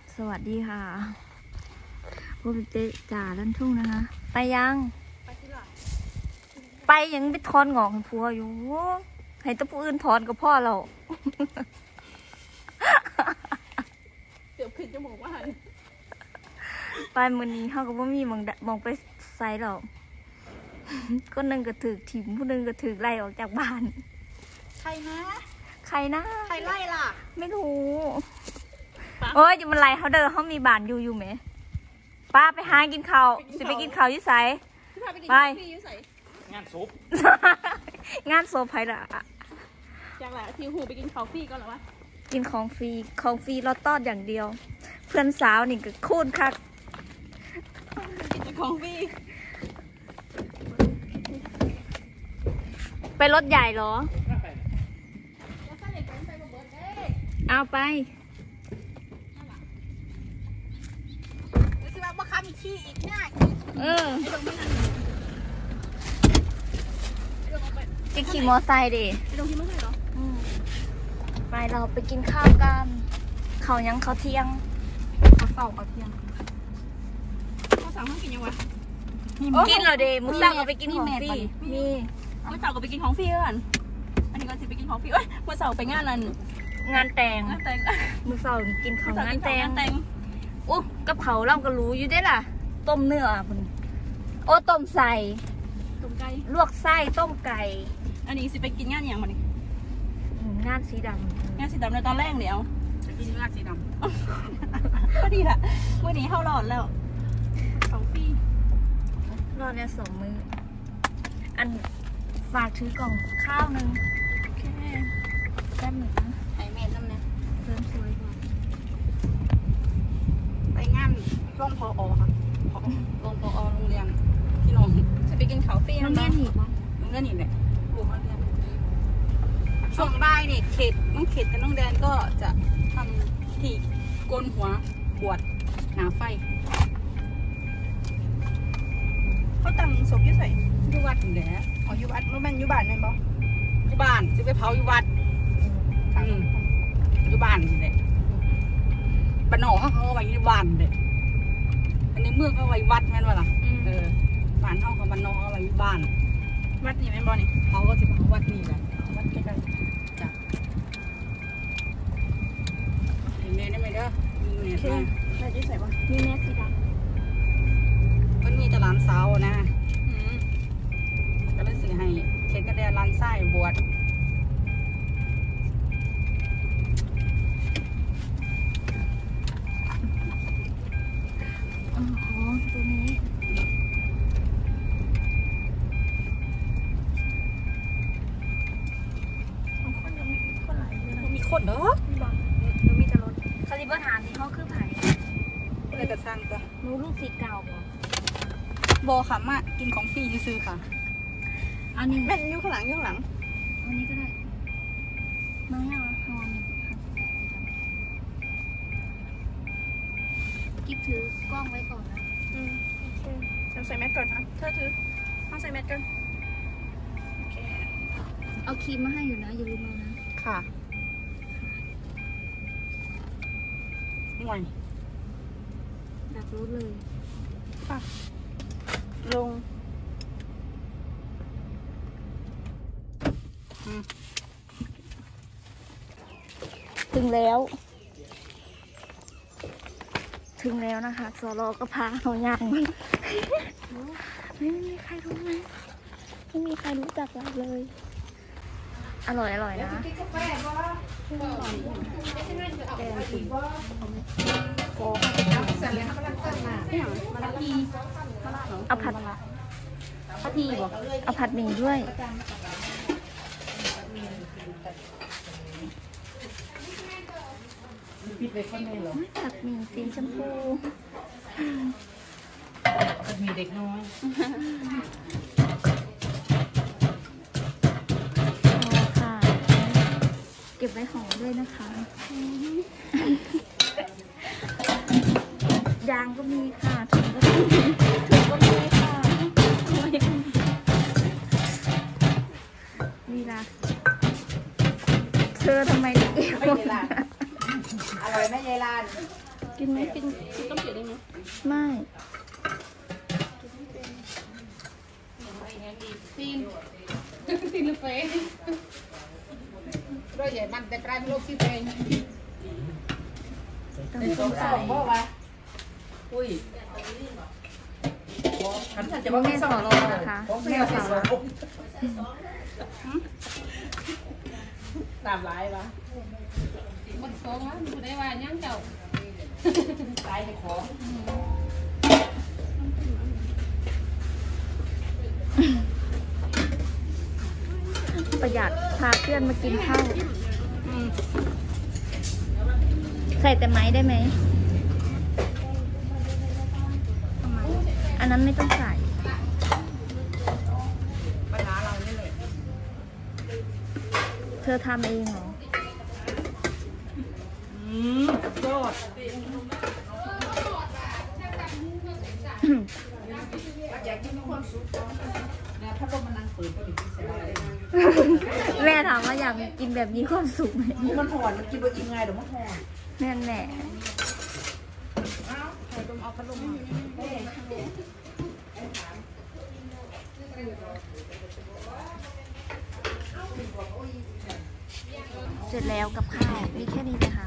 สวัสดีค่ะพวกเจ๊จ่าลั่นทุ่งนะคะไปยังไปยังไปทอนงอกให้ผัวอยู่ให้ตะปูอื่นทอนกับพ่อเราเดี๋ยวขึ้นจมูกว่าไปมื้อนี้เขาก็บ่มีมองไปใส่หรอกคนหนึ่งก็ถือถิ่มผู้หนึ่งก็ถือไล่ออกจากบ้านใครนะใครไล่ล่ะไม่รู้โอ้ยจะมันไล่เขาเด้อเขามีบ้านอยู่ไหมป้าไปหากินข้าวสิไปกินข้าวยิ่งใสไปงานศพงานศพไผ่ละจังแหละทิวหูไปกินข้าวฟรีก่อนเหรอวะกินของฟรีรอต้อนอย่างเดียวเพื่อนสาวนี่ก็คูนคักกินของฟรีไปรถใหญ่เหรอเอาไปสิว่าบ่ค้ามีขี้อีกง่ายจะขี่มอไซค์ดิไปลงที่มอไซค์เหรอไปเราไปกินข้าวกันเขายังเขาเที่ยงเขาเศร้าเขาเที่ยงเขาสั่งห้องกินยังวะกินเหรอเดมุสั่งเอาไปกินของฟรีมีเมื่อเสาร์ก็ไปกินของฟรีกันอันนี้ก็สิไปกินของฟรีเอ้ยเมื่อเสาร์ไปงานนั้นงานแต่งมือเสาร์กินของงานแต่งอู้กับเขาเราก็รู้อยู่ได้ล่ะต้มเนื้อคุณโอ้ต้มใส่ต้มไก่ลวกไส้ต้มไก่อันนี้สิไปกินงานอย่างมันงานสีดำงานสีดำในตอนแรกเดี๋ยวจะกินงานสีดำก็ดีละวันนี้เข้ารอดแล้วของฟรีรอดเนี่ย2 มื้ออันฝากถือกล่องข้าวนึงโอเคแป๊บหนึ่งไอเมนน้ำเนี่ยเพิ่มสวยกว่าไปงานร่องพอค่ะร่องพอโรงเรียนที่น้องจะไปกินข้าวฟรีโรงเรียนหนีบมั้งโรงเรียนหนีบเนี่ยบุกโรงเรียนช่วงบ่ายเนี่ยเขตน้องเขตกับน้องแดนก็จะทำที่โกนหัวบวชหนาไฟเขาตั้งศพยุ่ใส่ยุวัดอยู่แล้วอ๋อยุวัดแม่นยุบานแม่นบ่ยุบานจะไปเผายุวัดยุบานเลยบ้านนอกเขาเอาไว้ยุบานเลยอันนี้เมืองเขาไว้วัดแม่นบ่ล่ะบ้านเขากับบ้านนอกเอาไว้ยุบานวัดนี่แม่นบ่นี่เขาก็จะเผาวัดนี่กันวัดใกล้ๆจ้ะเมย์ได้ไหมเด้อมีเมย์แม่จะใส่บ่มีแม่สีดำมันมีแต่ร้านสาวนะก็เลยซื้อให้เขตก็ได้ร้านไส้บวชตัวนี้คนยังมีคนหลายเลยนะมีคนเหรอมีแต่รถเขาจะมาถามที่ห้องคือไผ่เลยกระซังจ้ะรู้ลูกศิษย์เก่าบอค่ะมากินของฟรีซื้อค่ะอันนี้แม่ยุ่งข้างหลังอันนี้ก็ได้มาให้เราทอนกิ๊บถือกล้องไว้ก่อนนะจะใส่แมสก่อนนะเธอถือต้องใส่แมสก่อนโอเคเอาครีมมาให้อยู่นะอย่าลืมเอานะค่ะห่วยดับรถเลยค่ะลงถึงแล้วนะคะสโลก็พาเขาย่างไม่มีใครรู้ไหมไม่มีใครรู้จักเราเลยอร่อยนะเอาผัดทีบอกเอาผัดหมี่ด้วยผัดหมี่สีชมพูผัดหมี่เด็กน้อยค่ะเก็บไว้หอมด้วยนะคะยางก็มีค่ะถุงก็มีค่ะนี่ละเธอทำไมเก็บอร่อยไหมยายลานกินไหมกินต้มจืดได้ไหมไม่ตีนตีนลูกเฟยด้วยใหญ่มันแต่ปลายโลกที่เองต้องสงสัยอุ้ยฉันจะแม่ว่าไม่สสออนรอนะคะแม่สอนรอตามร้ายวะมันโซ่วะมันได้ว่าย่างเจ้าตายในของประหยัดพาเพื่อนมากินข้าวใส่แต่ไม้ได้ไหมอันนั้นไม่ต้องใส่ปัญหาเรานี่แหละเธอทำเองเหรอยอดอยากกินความสุขเนี่ยถ้าลมมันนั่งเปิดก็ดีที่สุดเลยแม่ถามว่าอยากกินแบบมีความสุขไหมมันหอนมันกินว่าอิ่มไงเดี๋ยวมันหอนแม่แม่ใครต้มเอาพัดลมมาเสร็จแล้วกับข้าวมีแค่นี้เลยค่ะ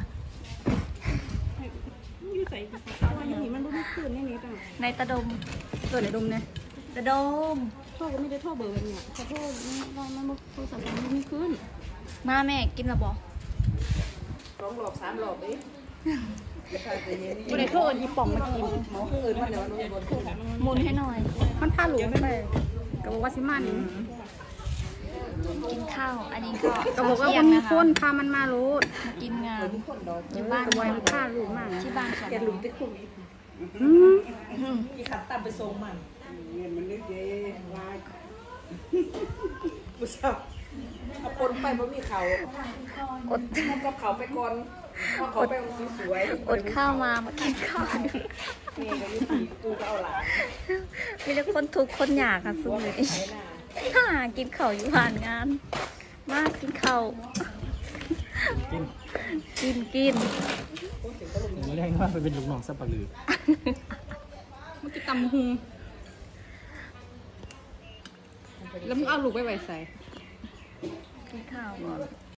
อยู่ใส่เอาไว้อย่างนี้มันไม่คืนนี่นี่ต่างในตะดมตัวไหนดมเนี่ยตะดมโทษก็ไม่ได้โทษเบอร์แบบเนี้ยขอโทษมันโทรศัพท์มันไม่ขึ้นมาแม่กินและบอ 2 รอบ 3 รอบดิไม่ได้โทษอีป่องมากินหมอคืออื่นมันเดี๋ยวมันโดนโทษหมุนให้หน่อยมันพาหลวงไปก็บอกว่าสิมานี่กินข้าว อันนี้ก็ก็บอกว่าเที่ยมันงมีนะคะคนพามันมารู้มากินงานอยู่บ้านไว้มันพาลูกมากที่บ้านสอนแกอหลุดไปคุยกี่ขัดตามไปทรงมันเงินมันนึกเด้วายผู้ชายเอาคนไปเพราะมีเขาอดเอากับเขาไปก่อนเอาเขาไปสวยอดข้าวมากินข้าวๆนี่ก็ยุติกูก็เอาหลานมีแต่คนทุกข์คนอยากค่ะสุดใช้หน้าฮ่ากินข้าวอยู่ผ่านงาน มากินข้าวกินเรียกว่าไปเป็นลูกน้องสับปะรดมันจะตำหูแล้วมึงเอาลูกไปไว้ใส่กินข้าวก่อน